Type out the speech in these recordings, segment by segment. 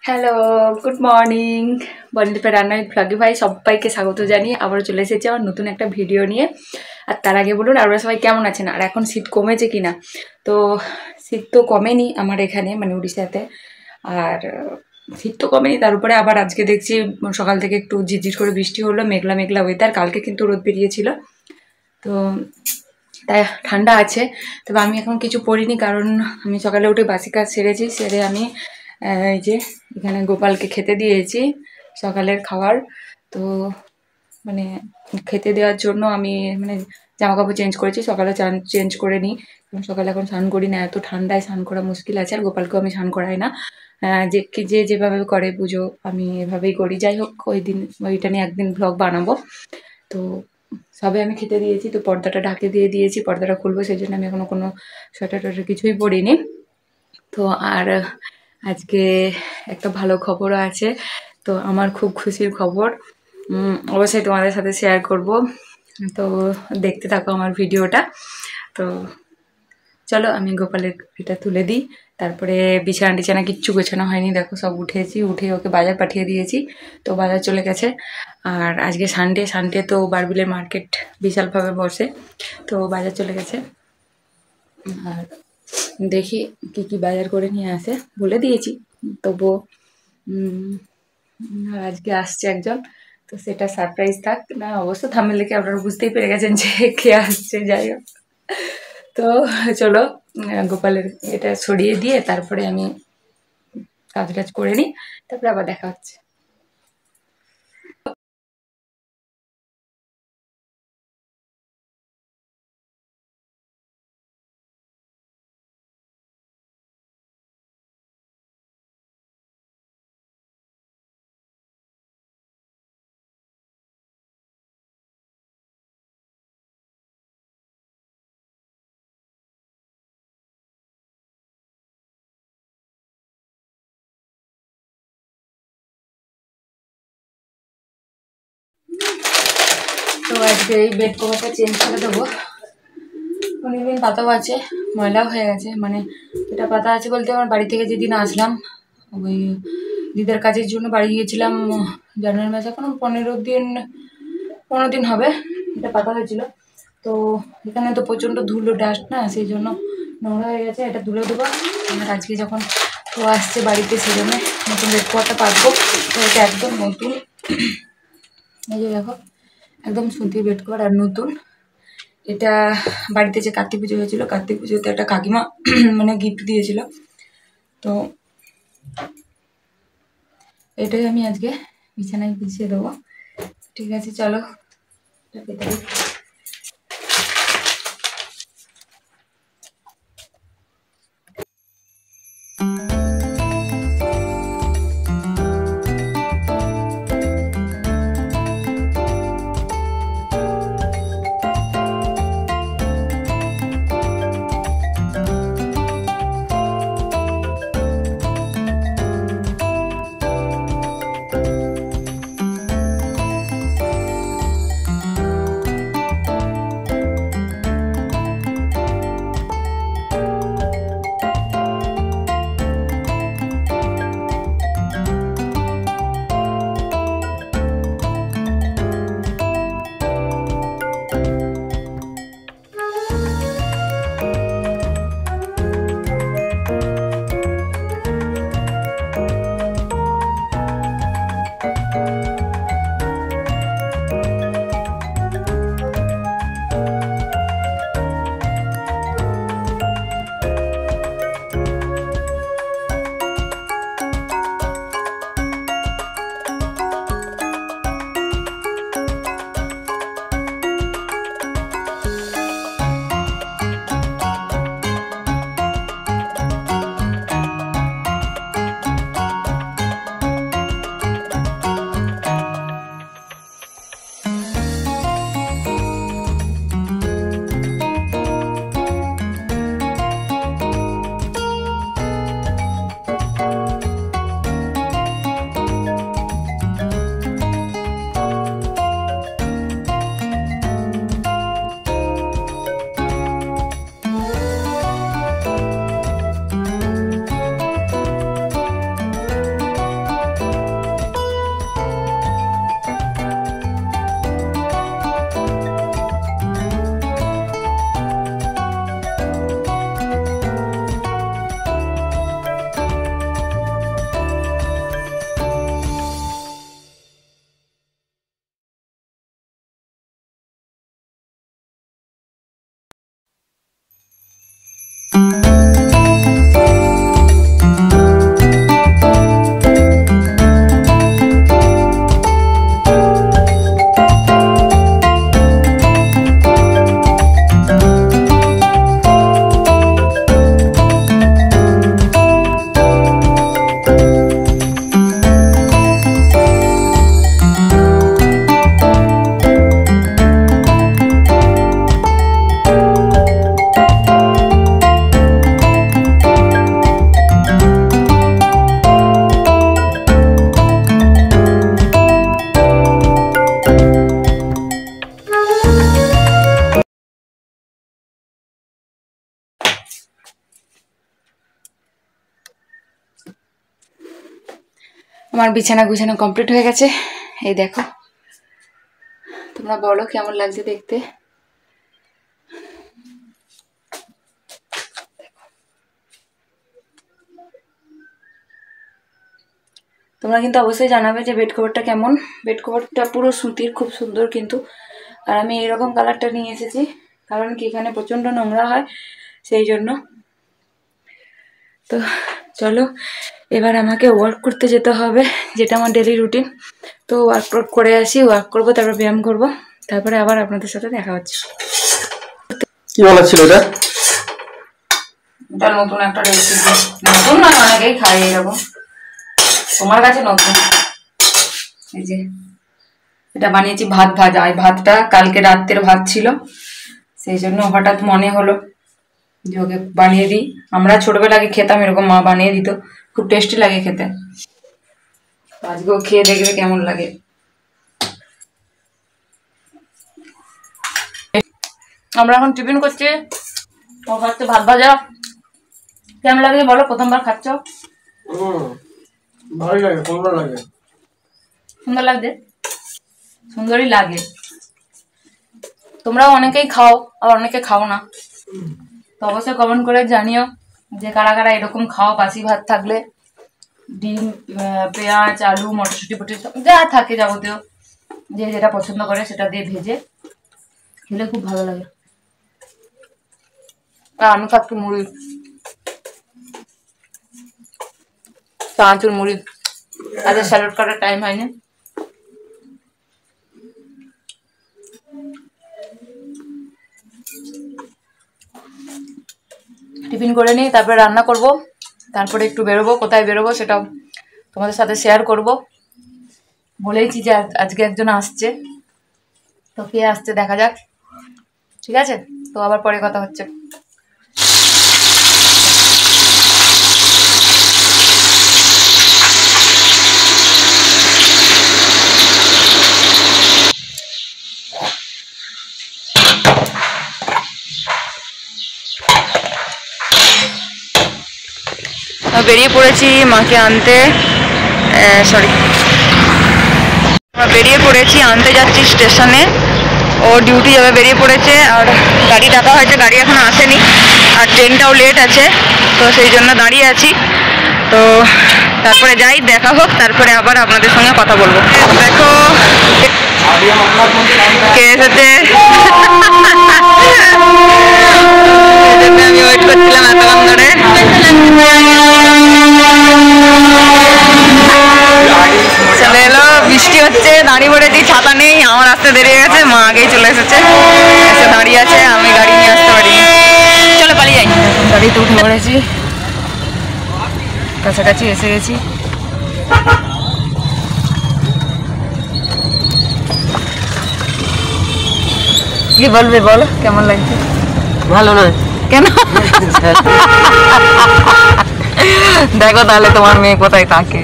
Hello, good morning. বনিদিper রান্না with Vloggify সবাইকে স্বাগত জানিয়ে আবার চলে এসেছি আমার নতুন একটা ভিডিও নিয়ে। আর তার আগে বলুন আপনারা সবাই কেমন আছেন, আর এখন শীত কমেছে কিনা। তো শীত তো কমেনি আমার এখানে, মানে উড়িষ্যাতে। আর শীত তো কমেনি, তার উপরে আবার আজকে দেখছি সকাল থেকে একটু ঝিরঝির করে বৃষ্টি হলো, মেঘলা মেঘলা ওয়েদার। কালকে কিন্তু রোদ বেরিয়েছিল, তো তাই ঠান্ডা আছে। তবে আমি এখন কিছু পরিনি, কারণ আমি সকালে উঠে বাসি কাজ সেরেছি। সেরে আমি এই যে এখানে গোপালকে খেতে দিয়েছি সকালের খাবার। তো মানে খেতে দেওয়ার জন্য আমি মানে জামা কাপড় চেঞ্জ করেছি, সকালে চেঞ্জ করে নিই। সকালে এখন স্নান করি না, এত ঠান্ডায় স্নান করা মুশকিল আছে। আর গোপালকেও আমি স্নান করাই না, যে যেভাবে করে পুজো আমি এভাবেই করি। যাই হোক, ওই দিন ওইটা নিয়ে একদিন ব্লগ বানাবো। তো সবে আমি খেতে দিয়েছি, তো পর্দাটা ঢাকে দিয়ে দিয়েছি। পর্দাটা খুলবো, সেই জন্য আমি এখনো কোনো সোয়েটার টোয়েটার কিছুই পরিনি। তো আর আজকে একটা ভালো খবরও আছে, তো আমার খুব খুশির খবর। অবশ্যই তোমাদের সাথে শেয়ার করব, তো দেখতে থাকো আমার ভিডিওটা। তো চলো আমি গোপালের এটা তুলে দিই, তারপরে বিছানা টিছানা কিচ্ছু গোছানো হয়নি, দেখো সব উঠে ওকে বাজার পাঠিয়ে দিয়েছি। তো বাজার চলে গেছে। আর আজকে সানডে তো বারবিলের মার্কেট বিশালভাবে বসে, তো বাজার চলে গেছে। আর দেখি কি বাজার করে নিয়ে আসে, বলে দিয়েছি তবুও। আর আজকে আসছে একজন, তো সেটা সারপ্রাইজ থাক না। অবশ্য থাম্বনেল দেখে আপনারা বুঝতেই পেরে গেছেন যে কে আসছে। যাই হোক, তো চলো গোপালের এটা সরিয়ে দিয়ে তারপরে আমি কাজ টাজ করে নিই, তারপরে আবার দেখা হচ্ছে। তো আজকে এই বেড কভারটা চেঞ্জ করে দেবো। অনেকদিন পাতাও আছে, ময়লাও হয়ে গেছে। মানে এটা পাতা আছে বলতে, আমার বাড়ি থেকে যেদিন আসলাম, ওই দিদার কাজের জন্য বাড়ি গিয়েছিলাম জানুয়ারি মাসে, এখন 15 দিন হবে। এটা পাতা হয়েছিল, তো এখানে তো প্রচণ্ড ধুলো ডাস্ট না, সেই জন্য নোংরা হয়ে গেছে। এটা তুলে দেবো। আর আজকে যখন ও আসছে বাড়িতে, সেই জন্য নতুন বেড কভারটা পাতবো। তো এটা একদম নতুন, এই যে দেখো, একদম সুতির বেড কভার আর নতুন। এটা বাড়িতে যে কার্তিক পুজো হয়েছিল, কার্তিক পুজোতে একটা কাকিমা মানে গিফট দিয়েছিল। তো এটাই আমি আজকে বিছানায় বিছিয়ে দেবো। ঠিক আছে, চলো পেতে দিই। আমার বিছানা গুছানো কমপ্লিট হয়ে গেছে। এই দেখো, তোমরা বলো কেমন লাগছে দেখতে। তোমরা কিন্তু অবশ্যই জানাবে যে বেড কভারটা কেমন। বেড কভারটা পুরো সুতির, খুব সুন্দর কিন্তু। আর আমি এইরকম কালারটা নিয়ে এসেছি কারণ কি এখানে প্রচণ্ড নোংরা হয়, সেই জন্য। তো চলো এবার আমাকে ওয়ার্ক করতে যেতে হবে, যেটা আমার ডেলি রুটিন। তো ওয়ার্ক করে আসি, ওয়ার্ক করবো, তারপর ব্যায়াম করবো, তারপরে আবার আপনাদের সাথে দেখা হচ্ছে। কি বলা ছিল এটা? এটা নতুন একটা রেসিপি, নতুন না, অনেকেই খায় এরকম, তোমার কাছে নতুন। এই যে এটা বানিয়েছি ভাত ভাজা। এই ভাতটা কালকে রাত্রের ভাত ছিল, সেই জন্য হঠাৎ মনে হলো যে ওকে বানিয়ে দিই। আমরা ছোটবেলায় খেতাম এরকম, মা বানিয়ে দিত, খুব টেস্টি লাগে খেতে। আজকেও খেয়ে দেখবে কেমন লাগে। আমরা এখন টিফিন করছি, ও খাচ্ছে ভাত ভাজা। কেমন লাগে বলো, প্রথমবার খাচ্ছ? ভালোই লাগে, সুন্দর লাগে। সুন্দর লাগছে, সুন্দরই লাগে। তোমরাও অনেকেই খাও, আবার অনেকে খাও না। তো অবশ্যই কমেন্ট করে জানিও যে কারা কারা এরকম খাও, বাসি ভাত থাকলে ডিম, পেঁয়াজ, আলু, মটরশুঁটি ফটি যা থাকে যাবতীয়, যে যেটা পছন্দ করে সেটা দিয়ে ভেজে খেলে খুব ভালো লাগে। আর আমি খাচ্ছি মুড়ি, চানাচুর মুড়ি। আজ স্যালাড কাটার টাইম হয়নি। টিফিন করে নিই, তারপরে রান্না করব, তারপরে একটু বেরোবো। কোথায় বেরোবো সেটাও তোমাদের সাথে শেয়ার করব। বলেইছি যে আজকে একজন আসছে, তো কে আসছে দেখা যাক, ঠিক আছে? তো আবার পরে কথা হচ্ছে। বেরিয়ে পড়েছি মাকে আনতে, বেরিয়ে পড়েছি, আনতে যাচ্ছি স্টেশনে। ও ডিউটি যাবে, বেরিয়ে পড়েছে। আর গাড়ি ডাকা হয়েছে, গাড়ি এখনো আসেনি, আর ট্রেনটাও লেট আছে, তো সেই জন্য দাঁড়িয়ে আছি। তো তারপরে যাই, দেখা হোক, তারপরে আবার আপনাদের সঙ্গে কথা বলবো। দেখো কে এসেছে। আমি ওয়েট করছিলাম এতক্ষণ ধরে। চলে এলো, বৃষ্টি হচ্ছে, দাঁড়িয়ে পড়েছি, ছাতা নেই, আমার আসতে দেরি হয়ে গেছে। মা আগেই চলে এসেছে, এসে দাঁড়িয়ে আছে, আমি গাড়ি নিয়ে আসতে পারিনি। চলো পালিয়ে যাই। গাড়িতে উঠে পড়েছি, কাছাকাছি এসে গেছি। কি বলবে বলো, কেমন লাগছে? ভালো নয় কেন? দেখো তাহলে তোমার মেয়ে কোথায় থাকে।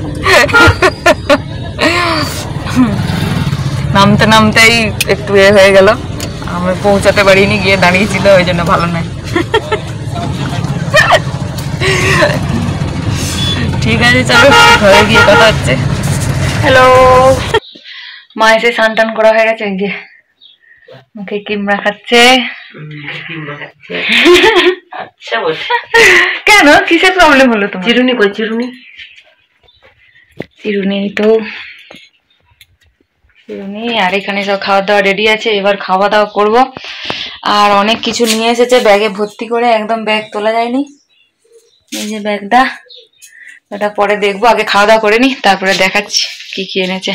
নামতে নামতেই একটু হয়ে গেল, আমি পৌঁছাতে পারিনি, গিয়ে দাঁড়িয়েছিল, ওই জন্য ভালো নয়। ঠিক আছে চলো, ঘরে গিয়ে কথা হচ্ছে। হ্যালো, মা এসে স্নান টান করা হয়ে গেছে, গিয়ে মুখে কিমড়া খাচ্ছে। আচ্ছা বলছে কেন, কিসের প্রবলেম হলো তোমার? চিরুনি কই, চিরুনি? চিরুনি তো চিরুনি। আর এখানে সব খাওয়া দাওয়া রেডি আছে, এবার খাওয়া দাওয়া করবো। আর অনেক কিছু নিয়ে এসেছে ব্যাগে ভর্তি করে, একদম ব্যাগ তোলা যায়নি। এই যে ব্যাগটা, ওটা পরে দেখবো, আগে খাওয়া দাওয়া করে নি, তারপরে দেখাচ্ছি কি কি এনেছে।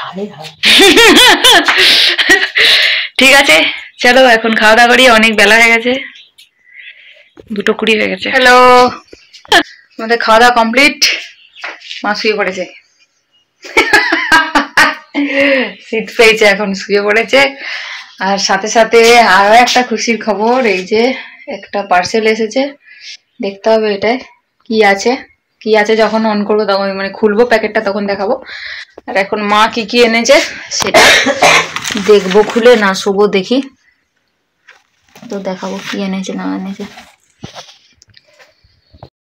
ঠিক আছে চলো এখন খাওয়া দাওয়া করি, অনেক বেলা হয়ে গেছে, 2:20 হয়ে গেছে। হ্যালো, আমাদের খাওয়া দাওয়া কমপ্লিট, মা শুয়ে পড়েছে। শীত পেয়েছে, এখন শুয়ে পড়েছে। আর সাথে সাথে আরো একটা খুশির খবর, এই যে একটা পার্সেল এসেছে, দেখতে হবে এটায় কি আছে। কি আছে যখন অন করবো তখন, মানে খুলবো প্যাকেটটা তখন দেখাবো। আর এখন মা কি কি এনেছে সেটা দেখবো, খুলে না শোবো, দেখি তো দেখাবো কি এনেছে না এনেছে।